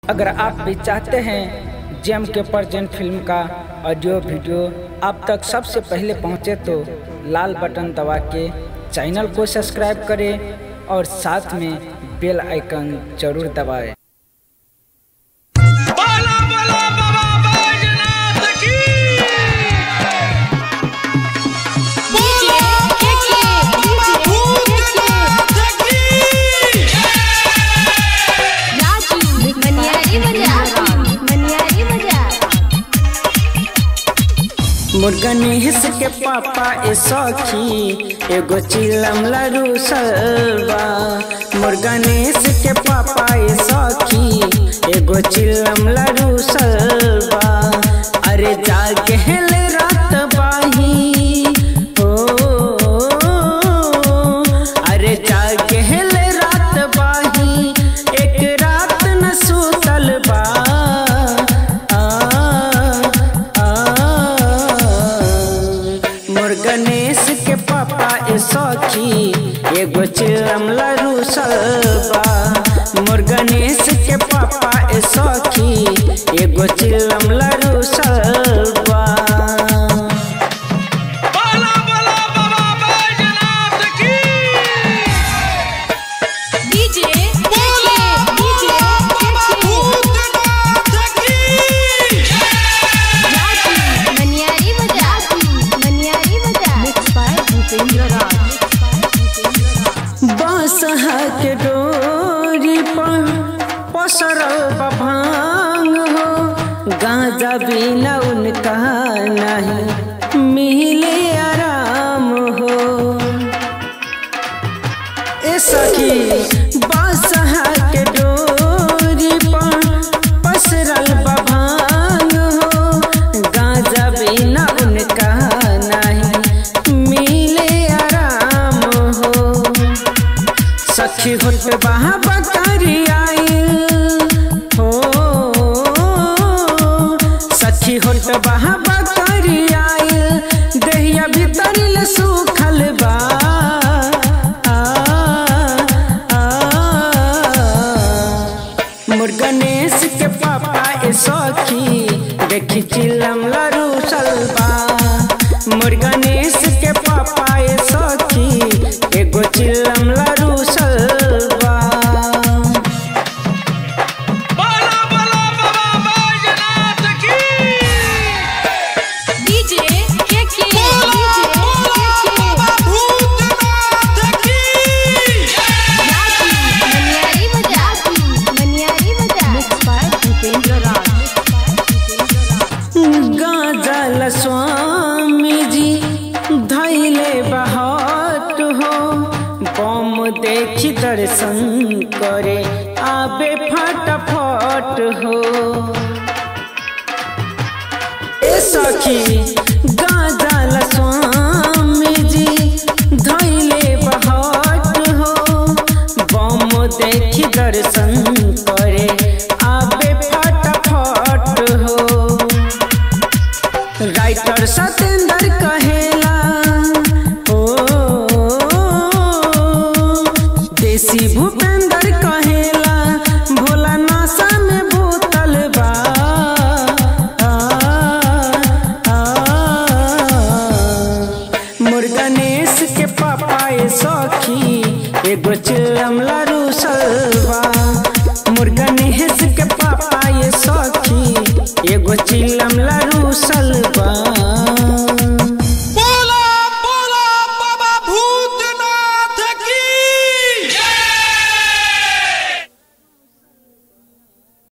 अगर आप भी चाहते हैं जेम के प्रेजेंट फिल्म का ऑडियो वीडियो आप तक सबसे पहले पहुंचे तो लाल बटन दबा के चैनल को सब्सक्राइब करें और साथ में बेल आइकन जरूर दबाएं। मुर्गनीस के पापा ए सखी एगो चिलम लरू सलवा। मुर्गनीस के पापा ए सखी एगो चिलम लरू सलवा। अरे जागे हेल रात बाही हो, अरे जागे हेल रात बाही एक रात न सुतल बा। गणेश के पापा ए सखी एगो चिलम लरू सलवा। मुर्गनीस के पापा ए सखी एगो चिलम लरू सलवा। बांसहा के डोरी पर पसरल भांग हो, गांजा बिना उनका नहीं मिले आराम हो। ए सखी बांसहा के डोरी पर पसरल भांग हो, गांजा बिना उनका नहीं मिले आराम हो। सखी होत बहा बकरी आइल हो, सखी होत बहा बकरी आइल देहिया भीतर सुखल बा। मुर्गनीस के पापा ए सखी देखी चिलम लरू सलवा। मुर्गनीस के पापा ए सखी एगो चिलम लरू सलवा। गांजा स्वामी जी धैले बहाट हो, बम देखी दर्शन करे आबे फटाफट हो। ए सखी